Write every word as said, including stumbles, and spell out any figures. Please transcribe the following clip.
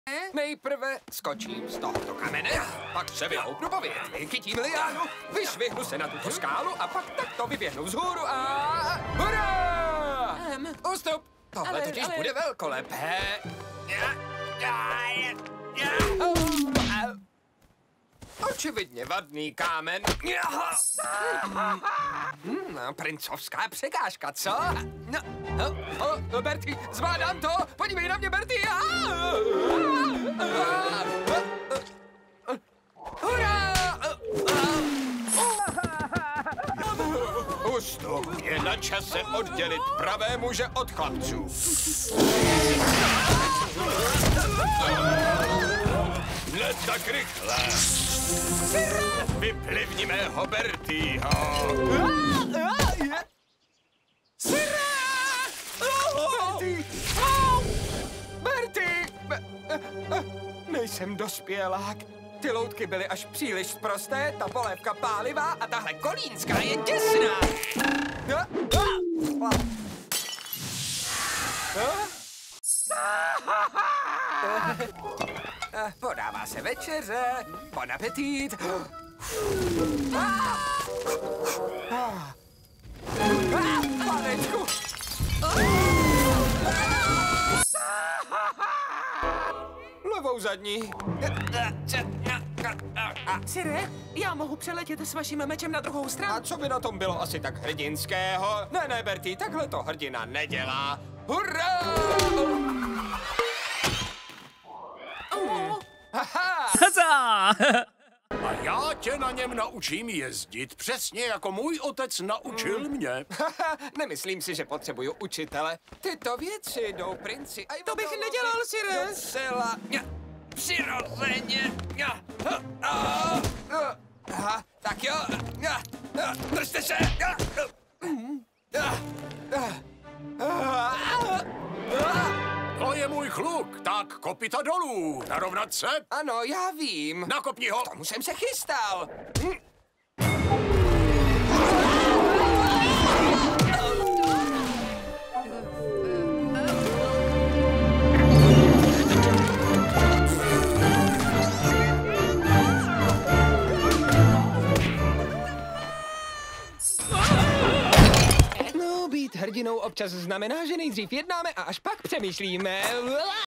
Nejprve skočím z tohoto kamene, pak se vyhoupnu po větvi, chytím liánu, vyšvihnu se na tuto skálu a pak takto vyběhnu vzhůru a... Hurá! Um, Ústup! Tohle ale, totiž ale... bude velkolepé. Očividně vadný kámen. Hmm, princovská překážka, co? No, no, oh, Bertie, zvládám to! Podívej na mě, Bertie! Hurá! Ústup, je na čase oddělit pravé muže od chlapců. Ne tak rychle. Vyplivníme ho, Bertieho. Sira! Bertie! Bertie! Nejsem dospělák. Ty loutky byly až příliš sprosté, ta polévka pálivá a tahle kolínská je těsná. Podává se večeře. Bon appetit. Panečku. Levou zadní. Sire, já mohu přeletět s vaším mečem na druhou stranu. A co by na tom bylo asi tak hrdinského? Ne, ne, Bertie, takhle to hrdina nedělá. Hurá! Oh. Haza! A já tě na něm naučím jezdit, přesně jako můj otec naučil mě. Nemyslím si, že potřebuju učitele. Tyto věci jdou princi. A To bych nedělal, Sire. Docela přirozeně. Aha, tak jo. Držte se. To je můj kluk, tak kopita dolů. Narovnat se? Ano, já vím. Nakopni ho. K tomu jsem se chystal. Hm. No, být hrdinou občas znamená, že nejdřív jednáme a až pak přemýšlíme.